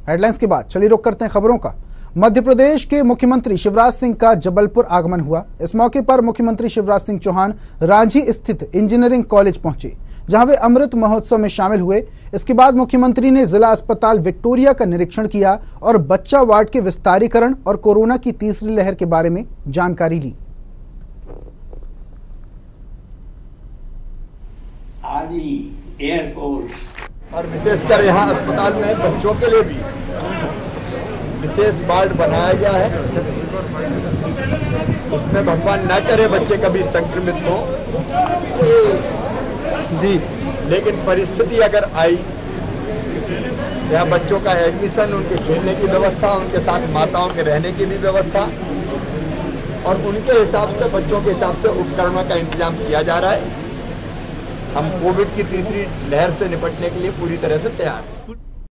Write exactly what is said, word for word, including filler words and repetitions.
Headlines के बाद चलिए रुक करते हैं खबरों का। मध्य प्रदेश के मुख्यमंत्री शिवराज सिंह का जबलपुर आगमन हुआ। इस मौके पर मुख्यमंत्री शिवराज सिंह चौहान रांची स्थित इंजीनियरिंग कॉलेज पहुंचे, जहां वे अमृत महोत्सव में शामिल हुए। इसके बाद मुख्यमंत्री ने जिला अस्पताल विक्टोरिया का निरीक्षण किया और बच्चा वार्ड के विस्तारीकरण और कोरोना की तीसरी लहर के बारे में जानकारी ली। एयरफोर्स और विशेषकर यहाँ अस्पताल में बच्चों के लिए भी विशेष वार्ड बनाया गया है। उसमें भगवान न करे बच्चे कभी संक्रमित हो जी, लेकिन परिस्थिति अगर आई, यहाँ बच्चों का एडमिशन, उनके खेलने की व्यवस्था, उनके साथ माताओं के रहने की भी व्यवस्था और उनके हिसाब से, बच्चों के हिसाब से उपकरणों का इंतजाम किया जा रहा है। हम कोविड की तीसरी लहर से निपटने के लिए पूरी तरह से तैयार हैं।